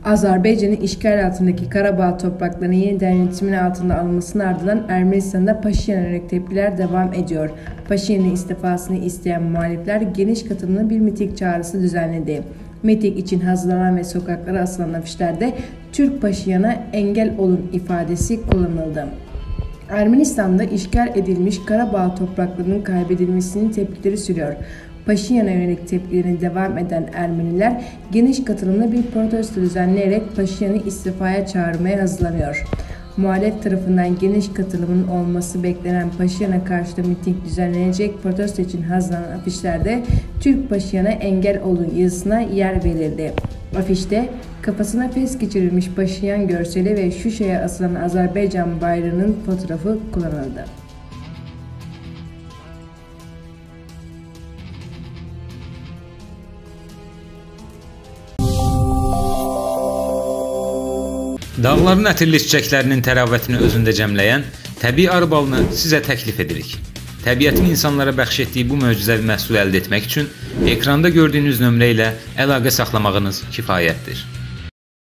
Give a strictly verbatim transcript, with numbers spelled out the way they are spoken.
Azerbaycan'ın işgal altındaki Karabağ topraklarının yeniden yönetimin altında alınmasının ardından Ermenistan'da Paşinyan'a yönelik tepkiler devam ediyor. Paşinyan'ın istifasını isteyen muhalifler geniş katılımlı bir miting çağrısı düzenledi. Miting için hazırlanan ve sokaklara asılan afişlerde "Türk Paşinyan'a engel olun" ifadesi kullanıldı. Ermenistan'da işgal edilmiş Karabağ topraklarının kaybedilmesinin tepkileri sürüyor. Paşinyan'a yönelik tepkilerini devam eden Ermeniler geniş katılımlı bir protesto düzenleyerek Paşinyan'ı istifaya çağırmaya hazırlanıyor. Muhalef tarafından geniş katılımın olması beklenen Paşinyan'a karşı da miting düzenlenecek. Protesto için hazırlanan afişlerde "Türk Paşinyan'a engel olun" yazısına yer verildi. Afişte kafasına fes geçirilmiş Paşinyan görseli ve Şuşa'ya asılan Azerbaycan bayrağının fotoğrafı kullanıldı. Dağların ətirli çiçəklərinin təravətini özündə cəmləyən təbii arı balını sizə təklif edirik. Təbiətin insanlara bəxş etdiyi bu möcüzəvi məhsulu əldə etmək üçün ekranda gördüyünüz nömrə ilə əlaqə saxlamağınız kifayətdir.